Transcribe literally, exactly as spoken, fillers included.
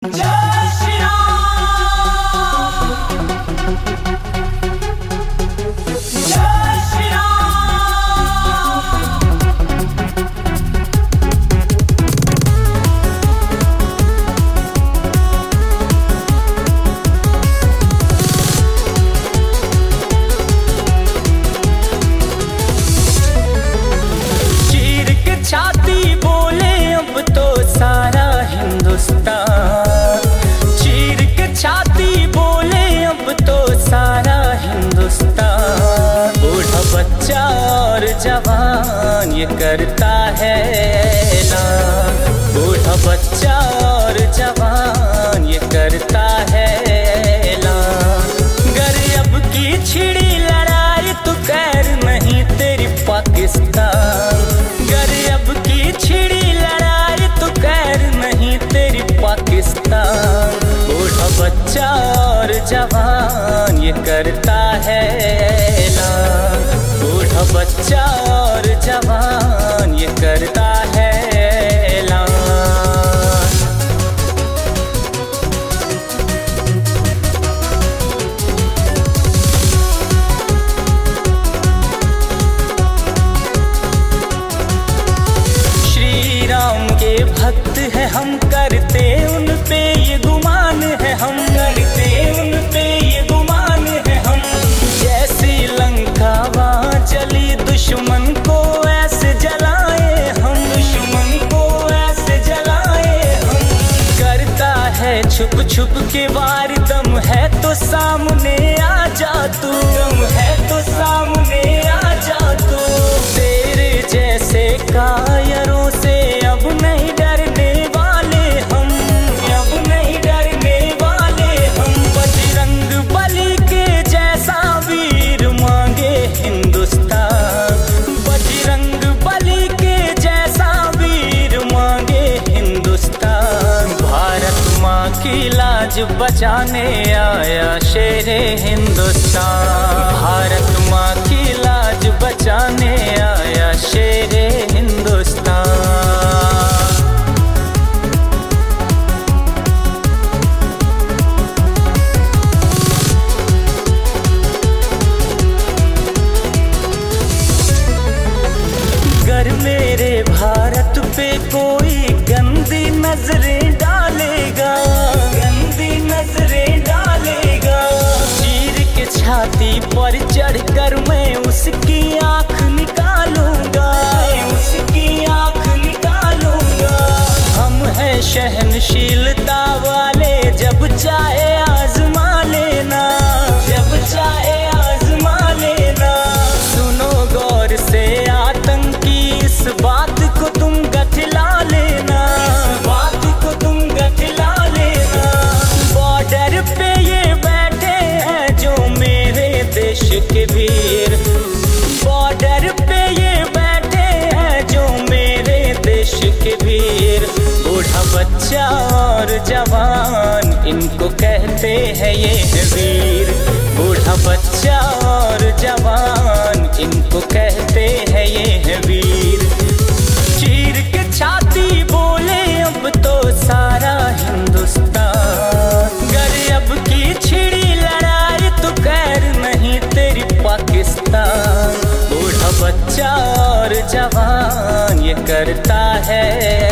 चीर के छाती बोले अब तो सारा हिंदुस्तान। बूढ़ा बच्चा और जवान ये करता है ऐलान। बूढ़ा बच्चा और जवान ये करता है ऐलान। गर अब की छिड़ी लड़ाई तो खैर नहीं तेरी पाकिस्तान। गर अब की छिड़ी लड़ाई तो खैर नहीं तेरी पाकिस्तान। बूढ़ा बच्चा और जवान ये करता है ऐलान। बूढ़ा बच्चा और जवान ये करता है ऐलान। श्री राम के भक्त है हम, करते उन पे ये गुमान है हम। करते उन पे ये गुमान है हम। जैसी लंका वहाँ जली दुश्मन को ऐसे जलाए हम। दुश्मन को ऐसे जलाए हम। करता है छुप छुप के वार, दम है तो सामने आ जा तू। दम है तो सामने आ जा तू। तेरे जैसे कायरों से अब नहीं डरने वाले हम। अब नहीं डरने वाले हम। बजरंग बली के जैसा वीर मांगे हिंदुस्तान। बजरंग बली के जैसा वीर मांगे हिंदुस्तान। भारत माँ की लाज बचाने आया शेरे हिंदुस्तान। भारत माँ की लाज बचाने आया शेरे हिंदुस्तान। अगर मेरे भारत पे कोई गंदी नजरें डालेगा, गंदी नजरें डालेगा, चीर के छाती पर चढ़कर मैं उसकी आंख निकालूंगा। उसकी आंख निकालूंगा। हम हैं सहनशीलता वाले, जब चाहे आजमा लेना। जब चाहे आजमा लेना। सुनो गौर से आतंकी, इस बात को तुम गठिला लेना। इस बात को तुम गठिला लेना। बॉर्डर पे ये बैठे हैं जो मेरे देश के वीर। बॉर्डर पे ये बैठे हैं जो मेरे देश के वीर। बूढ़ा बच्चा और जवान इनको कहते हैं ये वीर। बूढ़ा बच्चा और जवान इनको कहते हैं ये वीर। चीर के छाती बोले अब तो सारा हिंदुस्तान। गर अब की छिड़ी लड़ाई तो खैर नहीं तेरी पाकिस्तान। बूढ़ा बच्चा और जवान ये करता है